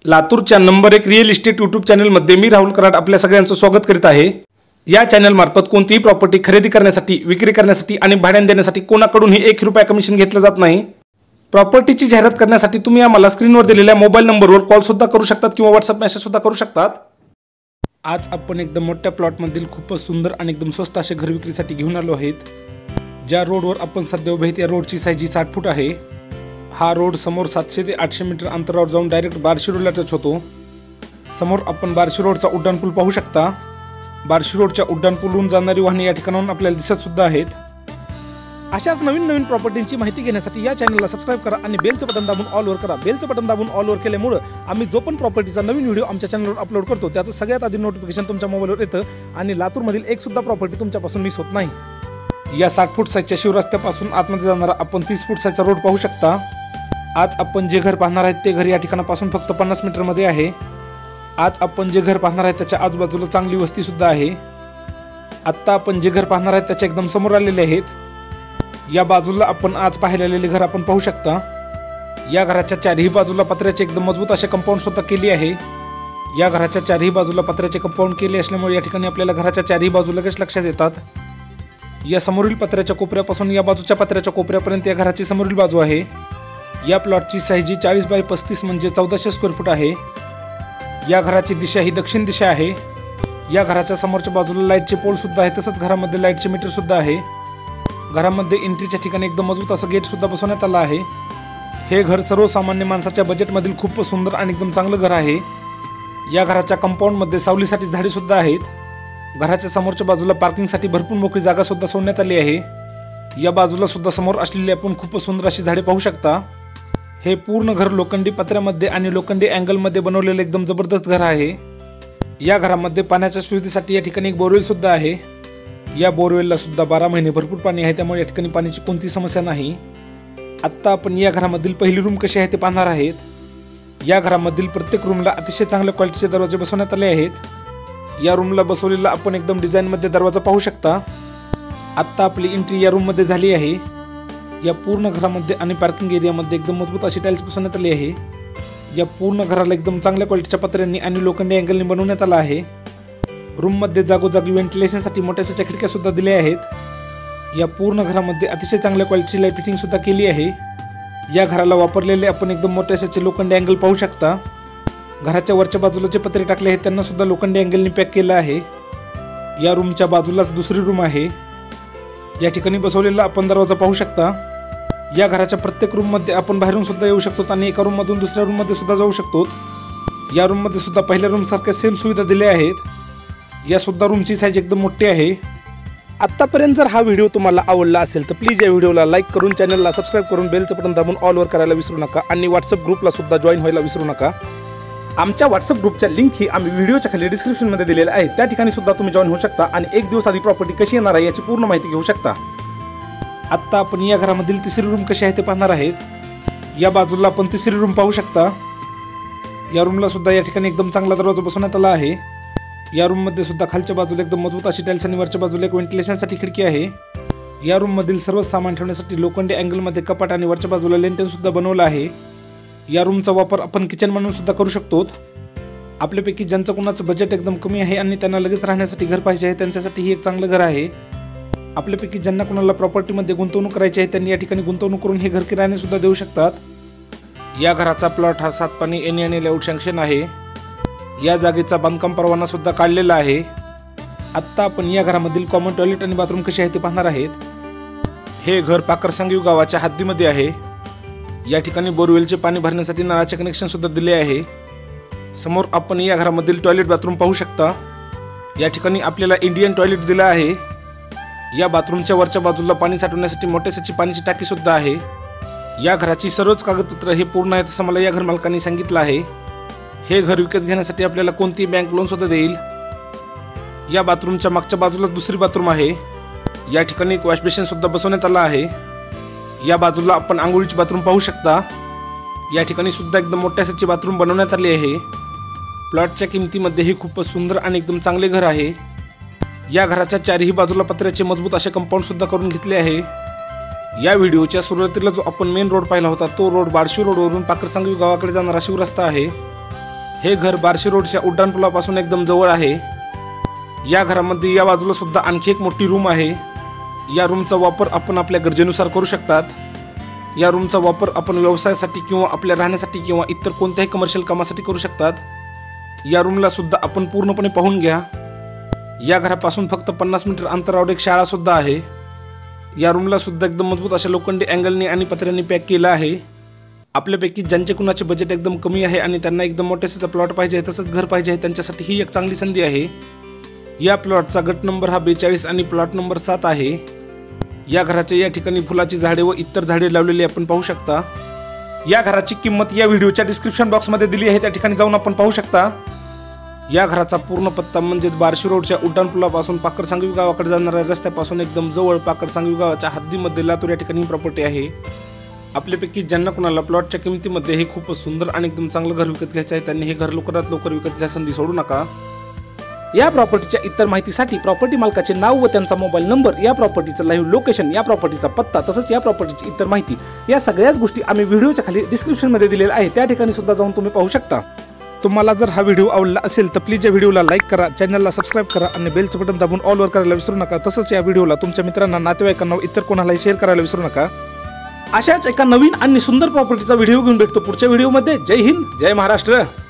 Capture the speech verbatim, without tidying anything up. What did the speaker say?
लातूरच्या नंबर एक real estate YouTube चॅनलमध्ये मी राहुल कराड आपल्या सगळ्यांचं स्वागत करीत आहे। या चॅनल मार्फत कोणतीही प्रॉपर्टी खरेदी करण्यासाठी, विक्री करण्यासाठी आणि भाड्याने देण्यासाठी कोणाकडूनही एक रुपया कमिशन घेतलं जात नाही। प्रॉपर्टीची जाहिरात करण्यासाठी तुम्ही आम्हाला स्क्रीनवर दिलेल्या मोबाईल नंबरवर कॉल सुद्धा करू शकतात किंवा व्हॉट्सअप मेसेज सुद्धा करू शकतात। आज आपण एकदम मोठ्या प्लॉटमधील खूपच सुंदर आणि एकदम स्वस्त असे घर विक्रीसाठी घेऊन आलो आहेत। ज्या रोडवर आपण सध्या उभे आहेत त्या रोडची साईज साठ फूट आहे। हा रोड समोर सातशे ते आठशे मीटर अंतरावर जाऊन डायरेक्ट बार्शी रोडला टच होतो। समोर आपण बार्शी रोडचा उड्डाण पूल पाहू शकता। बार्शी रोडच्या उड्डाण पूलवरून जाणारी वाहने या ठिकाणाहून आपल्याला दिसत सुद्धा आहेत। अशाच नवीन नवीन प्रॉपर्टींची माहिती घेण्यासाठी या चॅनलला सबस्क्राइब करा आणि बेलचं बटन दाबून ऑल वर करा। बेलचं बटन दाबून ऑल वर केल्यामुळे आम्ही जो पण प्रॉपर्टीचा नवीन व्हिडिओ आमच्या चॅनलवर अपलोड करतो त्याचं सगळ्यात आधी नोटिफिकेशन तुमच्या मोबाईलवर येतं आणि लातूरमधील एक सुद्धा प्रॉपर्टी तुमच्यापासून मिस होत नाही। या साठ फूट साईजच्या शिवरस्त्यापासून आतमध्ये जाणारा आपण तीस फूट साईजचा रोड पाहू शकता। आज आपण जे घर पाहणार आहेत ते घर या ठिकाणापासून फक्त पन्नास मीटर मध्ये आहे। आज आपण जे घर पाहणार आहेत त्याच्या आजूबाजूला चांगली वस्ती सुद्धा आहे। आता आपण जे घर पाहणार आहेत त्याच्या एकदम समोर आलेले आहेत। या बाजूला आपण आज पाहिलेले घर आपण पाहू शकता। या घराच्या चारही बाजूला पत्र्याचे एकदम मजबूत असे कंपाऊंड सुद्धा केली आहे। या घराच्या चारही बाजूला पत्र्याचे कंपाऊंड केले असल्यामुळे या ठिकाणी आपल्याला घराच्या चारही बाजू लगेच लक्षात येतात। या समोरील पत्र्याच्या कोपऱ्यापासून या बाजूच्या पत्र्याच्या कोपऱ्यापर्यंत या घराची समोरील बाजू आहे। या प्लॉटची साईज चाळीस बाय पस्तीस म्हणजे चौदाशे स्क्वेअर फूट आहे। या घराची दिशा ही दक्षिण दिशा आहे। या घराच्या समोरच्या बाजूला लाईटचे पोल सुद्धा आहे, तसंच घरामध्ये लाईटचे मीटर सुद्धा आहे। घरामध्ये एंट्रीच्या ठिकाणी एकदम मजबूत असं गेट सुद्धा बसवण्यात आलं आहे। हे घर सर्वसामान्य माणसाच्या बजेटमधील खूप सुंदर आणि एकदम चांगलं घर आहे। या घराच्या कंपाऊंडमध्ये सावलीसाठी झाडे सुद्धा आहेत। घराच्या समोरच्या बाजूला पार्किंगसाठी भरपूर मोकळी जागा सुद्धा सोडण्यात आली आहे। या बाजूला सुद्धा समोर असलेली आपण खूप सुंदर अशी झाडे पाहू शकता। हे पूर्ण घर लोखंडी पत्र्यामध्ये आणि लोखंडी अँगलमध्ये बनवलेले एकदम जबरदस्त घर आहे। या घरामध्ये पाण्याच्या सुविधेसाठी या ठिकाणी एक बोरवेल सुद्धा आहे। या बोरवेलला सुद्धा बारा महिने भरपूर पाणी आहे, त्यामुळे या ठिकाणी पाण्याची कोणती समस्या नाही। आत्ता आपण या घरामधील पहिली रूम कशी आहे ते पाहणार आहेत। या घरामधील प्रत्येक रूमला अतिशय चांगल्या क्वालिटीचे दरवाजे बसवण्यात आले आहेत। या रूमला बसवलेला आपण एकदम डिझाईनमध्ये दरवाजा पाहू शकता। आत्ता आपली एंट्री या रूममध्ये झाली आहे। या पूर्ण घरामध्ये आणि पार्किंग एरियामध्ये एकदम मजबूत अशी टाइल्स बसवण्यात आली आहे। या पूर्ण घराला एकदम चांगल्या क्वालिटीच्या पत्र्यांनी आणि लोखंडी अँगलने बनवण्यात आला आहे। रूममध्ये जागोजागी व्हेंटिलेशनसाठी मोठ्याशा खिडक्या सुद्धा दिल्या आहेत। या पूर्ण घरामध्ये अतिशय चांगल्या क्वालिटीची लाईट फिटिंग सुद्धा केली आहे। या घराला वापरलेले आपण एकदम मोठ्याशा लोखंडी अँगल पाहू शकता। घराच्या वरच्या बाजूला जे पत्रे टाकले आहेत त्यांना सुद्धा लोखंडी अँगलने पॅक केलं आहे। या रूमच्या बाजूलाच दुसरी रूम आहे। या ठिकाणी बसवलेला आपण दरवाजा पाहू शकता। या घराच्या प्रत्येक रूम मध्ये आपण बाहेरून सुद्धा येऊ शकतो आणि एका रूम मधून दुसऱ्या रूम मध्ये सुद्धा जाऊ शकतो। या रूम मध्ये सुद्धा पहिल्या रूम सारख्या सेम सुविधा दिल्या आहेत। या सुद्धा रूमची साईज एकदम मोठी आहे। आतापर्यंत जर हा व्हिडिओ तुम्हाला आवडला असेल तर प्लीज या व्हिडिओला लाईक करून चॅनलला सबस्क्राइब करून बेलचं बटन दाबून ऑल वर करायला विसरू नका आणि व्हॉट्सअप ग्रुपला सुद्धा जॉईन व्हायला विसरू नका। आमच्या व्हॉट्सअप ग्रुपच्या लिंक ही आम्ही व्हिडिओच्या खाली डिस्क्रिप्शन मध्ये दिलेला आहे, त्या ठिकाणी सुद्धा तुम्ही जॉईन होऊ शकता आणि एक दिवस आधी प्रॉपर्टी कशी येणार आहे याची पूर्ण माहिती घेऊ शकता। आत्ता आपण या घरामधील तिसरी रूम कशी आहे ते पाहणार आहेत। या बाजूला आपण तिसरी रूम पाहू शकता। या रूमला सुद्धा या ठिकाणी एकदम चांगला दरवाजा बसवण्यात आला आहे। या रूम मध्ये सुद्धा खालच्या बाजूला एकदम मजबूत अशी टाइल्स आणि वरच्या बाजूला एक व्हेंटिलेशनसाठी खिडकी आहे। या रूम मधील सर्व सामान ठेवण्यासाठी लोखंडी अँगल मध्ये कपाट आणि वरच्या बाजूला लेंटेन सुद्धा बनवलं आहे। या रूमचा वापर आपण किचन म्हणून सुद्धा करू शकतो। आपल्यापैकी ज्यांचं कोणाचं बजेट एकदम कमी आहे आणि त्यांना लगेच राहण्यासाठी घर पाहिजे आहे त्यांच्यासाठी ही एक चांगलं घर आहे। आपल्यापैकी ज्यांना कोणाला प्रॉपर्टीमध्ये गुंतवणूक करायची आहे त्यांनी या ठिकाणी गुंतवणूक करून हे घर किरायाने सुद्धा देऊ शकतात। या घराचा प्लॉट हा सात पाणी एन आणि लेआउट सँक्शन आहे। या जागेचा बांधकाम परवाना सुद्धा काढलेला आहे। आत्ता आपण या घरामधील कॉमन टॉयलेट आणि बाथरूम कसे आहे ते पाहणार आहेत। हे घर पाकरसंगीव गावाच्या हद्दीमध्ये आहे। या ठिकाणी बोरवेलचे पाणी भरण्यासाठी नळाचे कनेक्शन सुद्धा दिले आहे। समोर आपण या घरामधील टॉयलेट बाथरूम पाहू शकता। या ठिकाणी आपल्याला इंडियन टॉयलेट दिला आहे। या बाथरूमच्या वरच्या बाजूला पाणी साठवण्यासाठी मोठ्याशी पाण्याची टाकी सुद्धा आहे। या घराची सर्वच कागदपत्र हे पूर्ण आहेत असं मला या घर मालकांनी सांगितलं आहे। हे घर विकत घेण्यासाठी आपल्याला कोणती बँक लोन सुद्धा देईल। या बाथरूमच्या मागच्या बाजूला दुसरी बाथरूम आहे। या ठिकाणी एक वॉश बेसिन सुद्धा बसवण्यात आला आहे। या बाजूला आपण आंघोळीची बाथरूम पाहू शकता। या ठिकाणी सुद्धा एकदम मोठ्याशी बाथरूम बनवण्यात आली आहे। प्लॉटच्या किमतीमध्ये हे खूपच सुंदर आणि एकदम चांगले घर आहे। या घराच्या चारही बाजूला पत्र्याचे मजबूत असे कंपाऊंड सुद्धा करून घेतले आहे। या व्हिडिओच्या सुरुवातीला जो आपण मेन रोड पाहिला होता तो रोड बार्शी रोडवरून पाकरसंगीव गावाकडे जाणारा शिवरस्ता आहे। हे घर बार्शी रोडच्या उड्डाणपुलापासून एकदम जवळ आहे। या घरामध्ये या बाजूला सुद्धा आणखी एक मोठी रूम आहे। या रूमचा वापर आपण आपल्या गरजेनुसार करू शकतात। या रूमचा वापर आपण व्यवसायासाठी किंवा आपल्या राहण्यासाठी किंवा इतर कोणत्याही कमर्शियल कामासाठी करू शकतात। या रूमला सुद्धा आपण पूर्णपणे पाहून घ्या। या घरापासून फक्त पन्नास मीटर अंतरावर एक शाळा सुद्धा आहे। या रूमला सुद्धा एकदम मजबूत अशा लोखंडी अँगलनी आणि पत्र्यांनी पॅक केलं आहे। आपल्यापैकी ज्यांचे कुणाचे बजेट एकदम कमी आहे आणि त्यांना एकदम मोठ्याचा प्लॉट पाहिजे आहे तसंच घर पाहिजे आहे त्यांच्यासाठी ही एक चांगली संधी आहे। या प्लॉटचा गट नंबर हा बेचाळीस आणि प्लॉट नंबर सात आहे। या घराच्या या ठिकाणी फुलाची झाडे व इतर झाडे लावलेली आपण पाहू शकता। या घराची किंमत या व्हिडिओच्या डिस्क्रिप्शन बॉक्समध्ये दिली आहे, त्या ठिकाणी जाऊन आपण पाहू शकता। या घराचा पूर्ण पत्ता म्हणजे बार्शी रोडच्या उड्डाणपुलापासून पाकरसांगवी गावाकडे जाणाऱ्या रस्त्यापासून एकदम जवळ पाकरसांगवी गावाच्या हद्दीमध्ये लातूर या ठिकाणी प्रॉपर्टी आहे। आपल्यापैकी ज्यांना कुणाला प्लॉटच्या किमतीमध्ये हे खूपच सुंदर आणि एकदम चांगलं घर विकत घ्यायचं आहे त्यांनी हे घर लवकरात लवकर विकत घ्या, संधी सोडू नका। या प्रॉपर्टीच्या इतर माहितीसाठी प्रॉपर्टी मालकाचे नाव व त्यांचा मोबाईल नंबर, या प्रॉपर्टीचं लाईव्ह लोकेशन, या प्रॉपर्टीचा पत्ता तसंच या प्रॉपर्टीची इतर माहिती या सगळ्याच गोष्टी आम्ही व्हिडिओच्या खाली डिस्क्रिप्शनमध्ये दिलेल्या आहे, त्या ठिकाणी सुद्धा जाऊन तुम्ही पाहू शकता। तुम्हाला जर हा व्हिडिओ आवडला असेल तर प्लीज या व्हिडिओला लाईक करा, चॅनलला सबस्क्राईब करा आणि बेलचं बटन दाबून ऑल वर करायला विसरू नका। तसंच या व्हिडिओला तुमच्या मित्रांना, नातेवाईकांना, इतर कोणालाही शेअर करायला विसरू नका। अशाच एका नवीन आणि सुंदर प्रॉपर्टीचा व्हिडिओ घेऊन भेटतो पुढच्या व्हिडिओमध्ये। जय हिंद, जय महाराष्ट्र।